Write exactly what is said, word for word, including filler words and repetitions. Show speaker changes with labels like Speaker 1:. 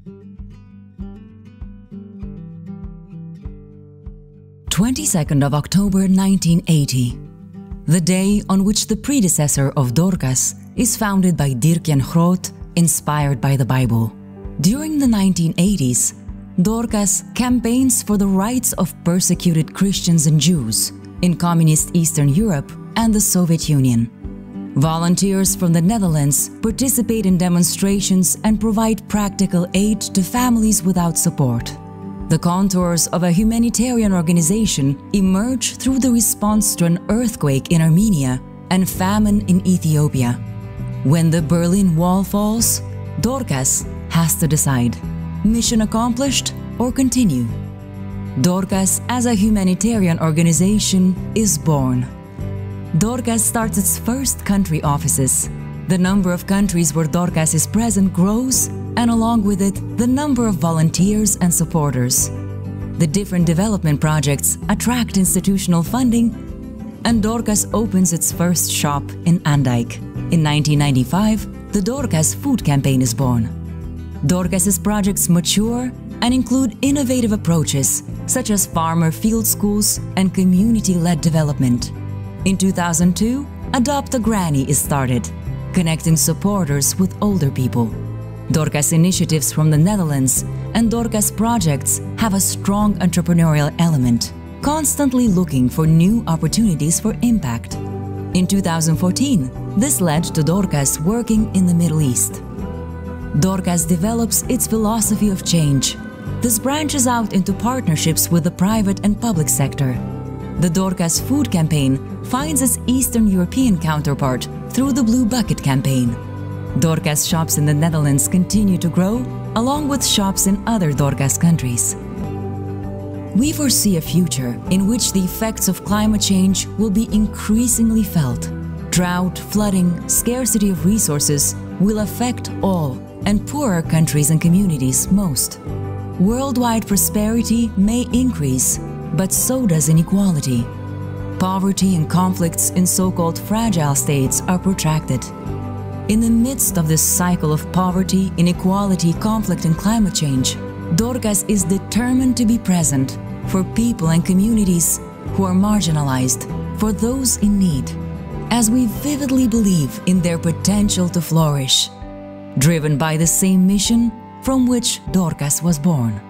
Speaker 1: twenty-second of October nineteen eighty, the day on which the predecessor of Dorcas is founded by Dirk Jan Groot, inspired by the Bible. During the nineteen eighties, Dorcas campaigns for the rights of persecuted Christians and Jews in communist Eastern Europe and the Soviet Union. Volunteers from the Netherlands participate in demonstrations and provide practical aid to families without support. The contours of a humanitarian organization emerge through the response to an earthquake in Armenia and famine in Ethiopia. When the Berlin Wall falls, Dorcas has to decide: mission accomplished or continue? Dorcas as a humanitarian organization is born. Dorcas starts its first country offices. The number of countries where Dorcas is present grows, and along with it, the number of volunteers and supporters. The different development projects attract institutional funding, and Dorcas opens its first shop in Andijk. In nineteen ninety-five, the Dorcas Food Campaign is born. Dorcas's projects mature and include innovative approaches, such as farmer field schools and community-led development. In two thousand two, Adopt a Granny is started, connecting supporters with older people. Dorcas initiatives from the Netherlands and Dorcas projects have a strong entrepreneurial element, constantly looking for new opportunities for impact. In two thousand fourteen, this led to Dorcas working in the Middle East. Dorcas develops its philosophy of change. This branches out into partnerships with the private and public sector. The Dorcas Food Campaign finds its Eastern European counterpart through the Blue Bucket Campaign. Dorcas shops in the Netherlands continue to grow, along with shops in other Dorcas countries. We foresee a future in which the effects of climate change will be increasingly felt. Drought, flooding, scarcity of resources will affect all, and poorer countries and communities most. Worldwide prosperity may increase, but so does inequality. Poverty and conflicts in so-called fragile states are protracted. In the midst of this cycle of poverty, inequality, conflict, and climate change, Dorcas is determined to be present for people and communities who are marginalized, for those in need, as we vividly believe in their potential to flourish, driven by the same mission from which Dorcas was born.